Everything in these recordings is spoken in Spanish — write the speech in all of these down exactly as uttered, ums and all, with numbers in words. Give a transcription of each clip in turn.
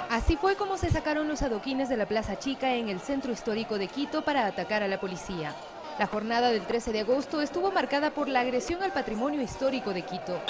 Así fue como se sacaron los adoquines de la Plaza Chica en el centro histórico de Quito para atacar a la policía. La jornada del trece de agosto estuvo marcada por la agresión al patrimonio histórico de Quito.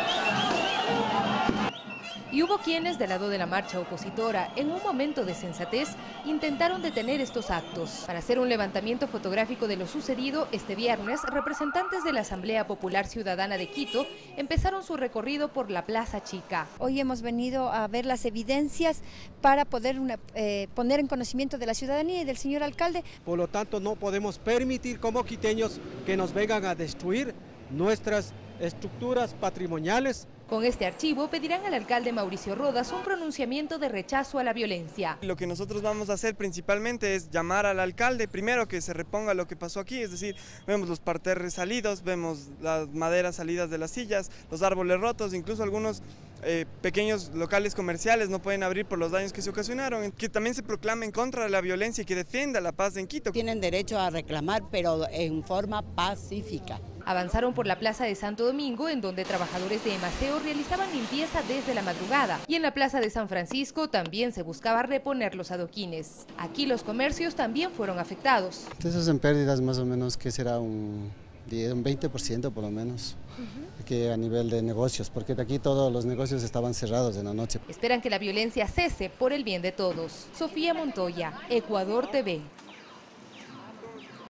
Y hubo quienes, del lado de la marcha opositora, en un momento de sensatez, intentaron detener estos actos. Para hacer un levantamiento fotográfico de lo sucedido, este viernes, representantes de la Asamblea Popular Ciudadana de Quito empezaron su recorrido por la Plaza Chica. Hoy hemos venido a ver las evidencias para poder una, eh, poner en conocimiento de la ciudadanía y del señor alcalde. Por lo tanto, no podemos permitir como quiteños que nos vengan a destruir nuestras estructuras patrimoniales. Con este archivo pedirán al alcalde Mauricio Rodas un pronunciamiento de rechazo a la violencia. Lo que nosotros vamos a hacer principalmente es llamar al alcalde, primero que se reponga lo que pasó aquí, es decir, vemos los parterres salidos, vemos las maderas salidas de las sillas, los árboles rotos, incluso algunos eh, pequeños locales comerciales no pueden abrir por los daños que se ocasionaron. Que también se proclame en contra de la violencia y que defienda la paz en Quito. Tienen derecho a reclamar, pero en forma pacífica. Avanzaron por la Plaza de Santo Domingo, en donde trabajadores de Emaceo realizaban limpieza desde la madrugada. Y en la Plaza de San Francisco también se buscaba reponer los adoquines. Aquí los comercios también fueron afectados. Eso en pérdidas más o menos, que será un, un veinte por ciento por lo menos, uh-huh. que a nivel de negocios, porque aquí todos los negocios estaban cerrados en la noche. Esperan que la violencia cese por el bien de todos. Sofía Montoya, Ecuador T V.